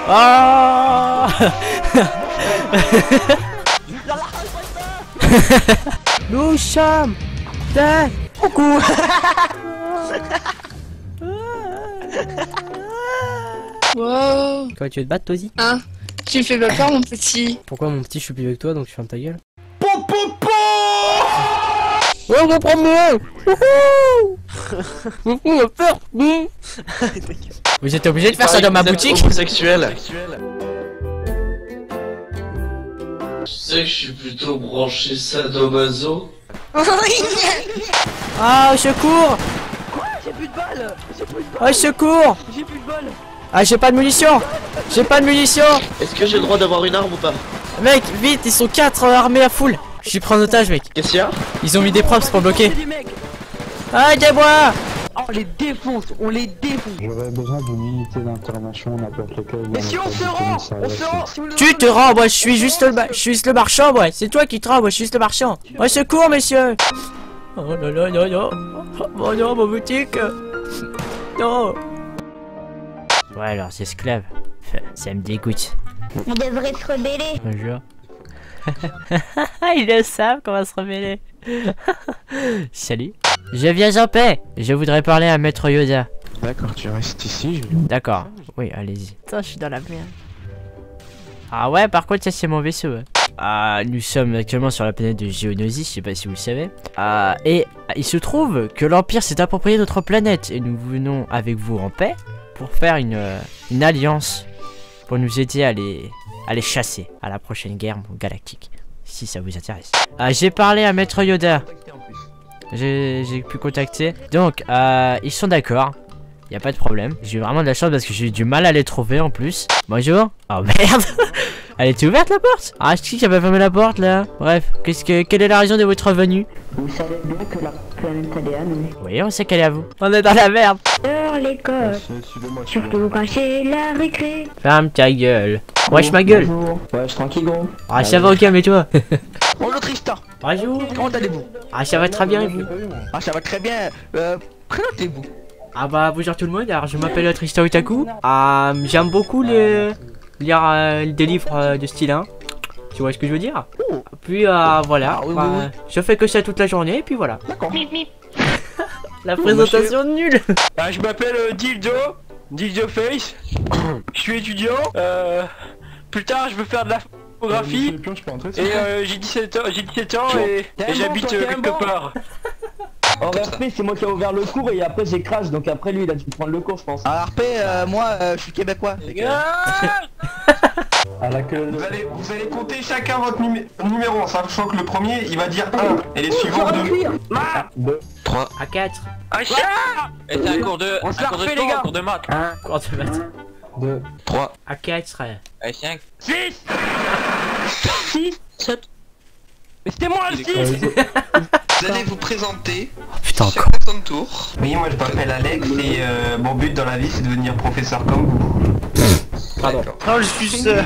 Oh. Nous sommes des... Coucou. Wow. Quoi, tu veux te battre, toi aussi? Hein? Tu me fais pas peur, mon petit. Pourquoi mon petit, je suis plus avec toi, donc tu fermes ta gueule? Oh, reprends-moi. On a peur. Vous êtes obligé de faire ça dans ma boutique? Homosexuel. Tu sais que je suis plutôt branché sadomaso. Ah, au secours! J'ai plus de balles. Au secours! J'ai plus de balles. Ah, j'ai pas de munitions! J'ai pas de munitions! Est-ce que j'ai le droit d'avoir une arme ou pas? Mec, vite, ils sont 4 armés à full! Je suis pris en otage, mec. Qu'est-ce qu'il y a? Ils ont mis des props pour bloquer. C'est du mec. Ah, aidez-moi! Oh, on les défonce, on les défonce. J'aurais besoin d'une unité d'intervention, n'importe lequel. Mais si on se rend, si vous le Tu te rends, moi, je suis juste le marchand, ouais. C'est toi qui te rends, moi, je suis juste le marchand. Au secours, messieurs! Oh là là là là! Oh non, ma boutique! Non! Ouais, alors, c'est esclave. Ça me dégoûte. On devrait se rebeller. Bonjour. Ils le savent qu'on va se rebeller. Salut. Je viens en paix. Je voudrais parler à Maître Yoda. D'accord, tu restes ici. D'accord. Oui, allez-y. Putain, je suis dans la merde. Ah ouais, par contre, ça c'est mon vaisseau. Ouais. Nous sommes actuellement sur la planète de Geonosis, je sais pas si vous le savez. Et il se trouve que l'Empire s'est approprié notre planète. Et nous venons avec vous en paix pour faire une alliance. Pour nous aider à les chasser à la prochaine guerre galactique. Si ça vous intéresse. J'ai parlé à Maître Yoda. J'ai pu contacter. Donc, ils sont d'accord. Y a pas de problème. J'ai eu vraiment de la chance parce que j'ai eu du mal à les trouver en plus. Bonjour. Oh merde. Elle était ouverte la porte? Ah, je sais qu'il a pas fermé la porte là. Bref, quelle est la raison de votre venue? Vous savez bien que la planète elle est à nous. Oui, on sait qu'elle est à vous. On est dans la merde. Sur l'école, surtout quand c'est la récré. Ferme ta gueule. Wesh ma gueule. Wesh, tranquille, gros. Ah, ça va ok, mais toi? Bonjour Tristan. Bonjour. Comment allez-vous? Ah, ça va très bien et vous? Ah, ça va très bien. Présentez-vous. Ah bah bonjour tout le monde, alors je m'appelle Tristan Otaku. J'aime beaucoup lire des livres de style 1. Tu vois ce que je veux dire? Puis voilà, oui. je fais que ça toute la journée et puis voilà. D'accord. La présentation nulle. Je m'appelle Dildo Face. Je suis étudiant. Plus tard, je veux faire de la photographie. Et j'ai 17 ans et j'habite quelque part. En RP, c'est moi qui ai ouvert le cours et après j'ai crash, donc après lui il a dû prendre le cours, je pense. En RP, moi je suis québécois. Vous allez compter chacun votre numéro en sachant que le premier il va dire 1 et les suivants 2. 3 À 4. Ah, Et c'est un cours de... On se la refait, les gars. cours de maths. Cours de maths. 2, 3 À 4. et 5 6 6 7. Mais c'était moi le 6. Vous allez vous présenter. Oh putain, encore. Chacun son tour. Oui, moi je m'appelle Alex et mon but dans la vie c'est de devenir professeur comme vous. Pardon. Non, je suis seul.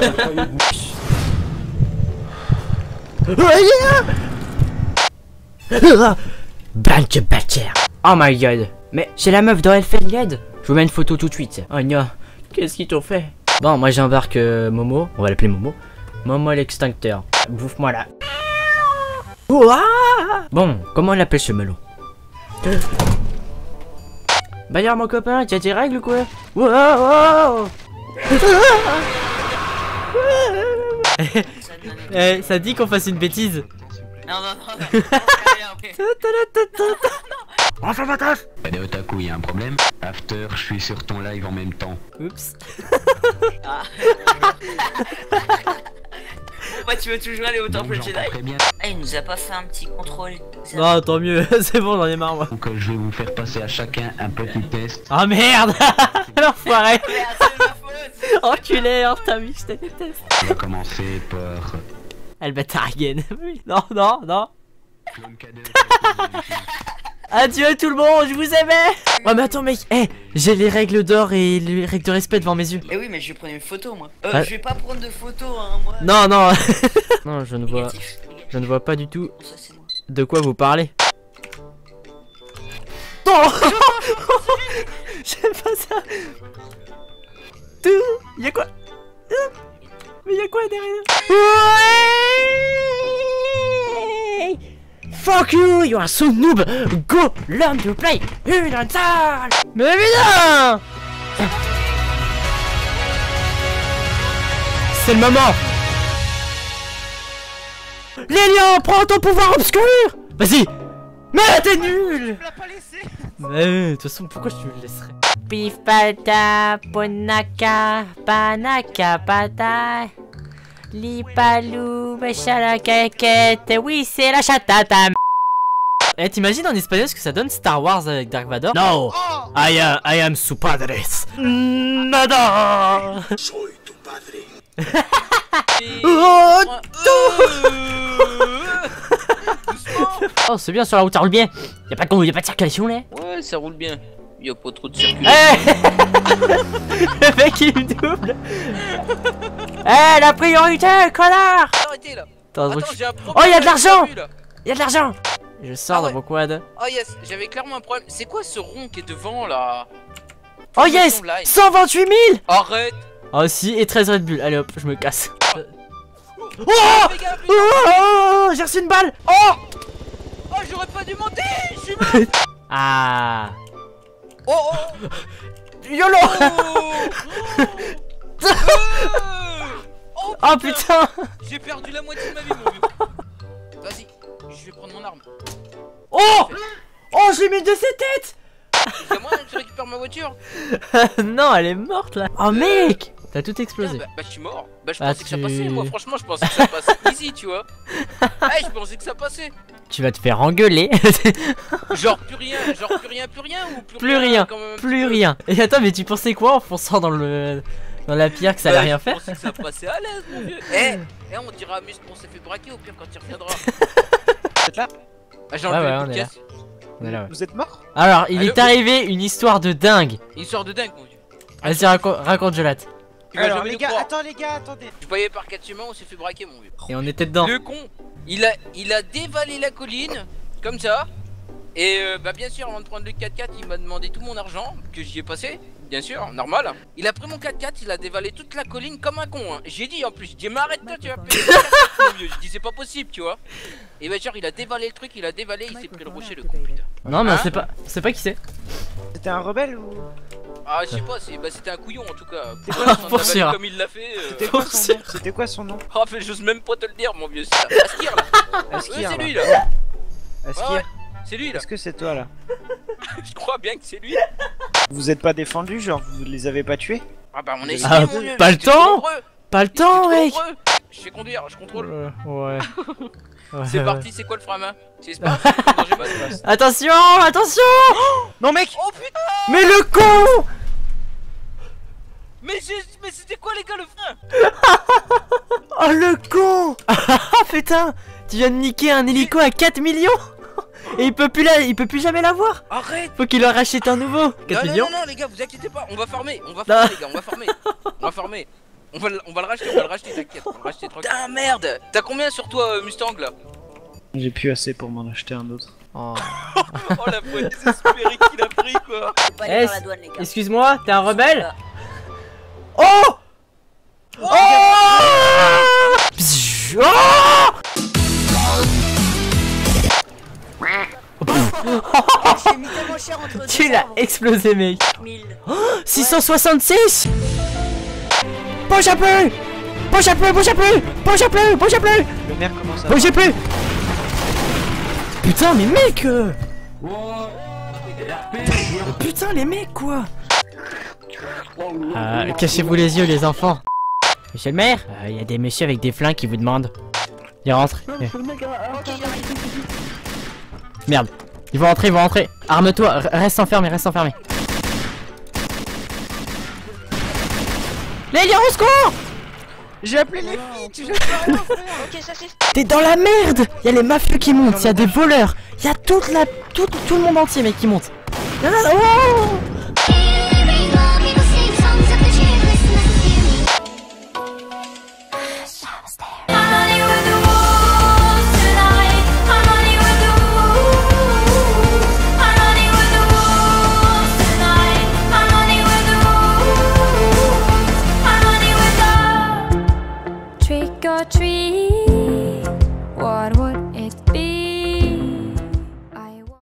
Banque bâtard. Oh my god. Mais c'est la meuf dans Elfenlied. Je vous mets une photo tout de suite. Oh non. Qu'est-ce qu'ils t'ont fait? Bon, moi j'embarque Momo. On va l'appeler Momo. Momo l'extincteur. Bouffe-moi là. Ouah. Bon, comment on l'appelle ce melon? Bah alors mon copain, tu as tes règles ou quoi? Wow. Ça dit qu'on fasse une bêtise. Non. Allez, Otaku, il y a un problème. After, je suis sur ton live en même temps. Oups. Moi tu veux toujours aller au temple Donc, Jedi? j'entends très bien. Ah, il nous a pas fait un petit contrôle. Non, tant mieux, c'est bon, j'en ai marre moi. Donc, je vais vous faire passer à chacun un petit test. Ah merde. L'enfoiré. C'est ma faute. Enculé, oh ta vie, je te déteste. On va commencer par... Elle bâtardienne. Non. Clone cadet. Adieu tout le monde, je vous aimais. Oh mais attends mec, j'ai les règles d'or et les règles de respect devant mes yeux. Eh oui, mais je vais prendre une photo moi. Ah. Je vais pas prendre de photo hein, moi. Non. Non, je ne vois pas du tout Ça, c'est moi. de quoi vous parlez. Non. J'aime pas ça. Y'a quoi? Mais y'a quoi derrière? Ouais. Fuck you, you are so noob. Go, learn to play une salle. Mais putain! C'est le moment. Lélian, prends ton pouvoir obscur. Vas-y. Mais t'es nul. Tu l'as pas laissé. Mais de toute façon, pourquoi je te le laisserais? Pif pata, ponaka, panaka pata, lipalou, machala kakete, oui c'est la chatata. Eh, t'imagines en espagnol ce que ça donne Star Wars avec Dark Vador? No, I am su padres. Nada. Soy tu padre. Oh, oh, c'est bien sur la route, ça roule bien. Y'a pas de circulation là? Ouais, ça roule bien. Y'a pas trop de circulation. Hey. Le mec il me double. Eh, la priorité, connard. Arrêtez là. Attends, j'ai un problème. oh, y'a de l'argent. Là. Y'a de l'argent. Je sors dans mon quad. Oh yes, j'avais clairement un problème. C'est quoi ce rond qui est devant là? Oh yes, 128 000. Arrête. Oh si, et 13 Red Bull. Allez hop, je me casse. Oh, oh, j'ai reçu une balle. Oh, oh, j'aurais pas dû monter. Je suis mort. Ah. Oh, oh. YOLO. Oh putain. J'ai perdu la moitié de ma vie, mon vieux. Vas-y, je vais prendre mon arme. Oh. Oh, je l'ai mis de ses têtes. Y'a moyen que tu récupères ma voiture? Non, elle est morte là. Oh mec, t'as tout explosé. Bah je suis mort. Bah je pensais que ça passait, moi franchement je pensais que ça passait easy, tu vois. Hey, je pensais que ça passait. Tu vas te faire engueuler. Genre plus rien ou plus rien, plus rien. Et attends, mais tu pensais quoi en fonçant dans la pierre que ça allait rien faire? Je pensais que ça passait à l'aise, mon vieux. Eh, on dira à Muscle qu'on s'est fait braquer, au pire quand il reviendra. Vous êtes là? Ah, j'ai enlevé une pièce. On est là, ouais. Vous êtes mort? Alors, il est arrivé une histoire de dingue. Une histoire de dingue, mon vieux. Vas-y, raconte, Jolat. Alors les gars, attendez. Je voyais par 4 chemins, on s'est fait braquer, mon vieux. Et on était dedans. Le con, il a dévalé la colline, comme ça. Et bah bien sûr, avant de prendre le 4x4, il m'a demandé tout mon argent, que j'y ai passé. Bien sûr, normal. Il a pris mon 4x4, il a dévalé toute la colline comme un con, hein. J'ai dit en plus, j'ai dit mais arrête-toi, tu vas payer le 4x4, mon vieux. J'ai dit c'est pas possible, tu vois. Et bah genre il a dévalé le truc, il s'est pris le rocher, le con, putain. Non mais on sait pas qui c'est. C'était un rebelle ou? Ah je sais pas, c'était un couillon en tout cas. Pour sûr. Comme il l'a fait. C'était quoi son nom? Ah mais j'ose même pas te le dire, mon vieux. Askir là. Askir, c'est lui là. Askir. Ouais, c'est lui là. Est-ce que c'est toi là? Je crois bien que c'est lui. Vous êtes pas défendu, genre vous les avez pas tués? Ah bah on a essayé, mon vieux. Pas le temps. Pas le temps, mec. Je sais conduire, je contrôle. Ouais. C'est parti, c'est quoi le frein à main? C'est pas. Attention, attention. Non mec. Oh putain. Mais le con. Mais c'était quoi les gars le frein? Oh le con. Ah putain. Tu viens de niquer un hélico à 4 millions. Et il peut plus jamais l'avoir. Arrête. Faut qu'il leur rachète un nouveau. 4 millions. Non les gars, vous inquiétez pas, on va farmer les gars, on va farmer. On va le racheter, t'inquiète, on va le racheter tranquille. Putain merde. T'as combien sur toi Mustang là? J'ai plus assez pour m'en acheter un autre. Oh, oh la fois désespérée qu'il a pris quoi. Excuse-moi, t'es un rebelle? Oh. Oh. Tu l'as explosé mec. 666. Bougez plus. Le maire commence à... Bougez plus. Putain mais mec. Putain les mecs quoi. Cachez-vous les yeux les enfants. Monsieur le maire, il y a des messieurs avec des flingues qui vous demandent. Ils rentrent. Merde. Ils vont rentrer. Arme-toi, reste enfermé. Les liens au secours. J'ai appelé les filles, T'es dans la merde. Y'a les mafieux qui montent, y'a des voleurs, y'a tout le monde entier mec qui monte. Oh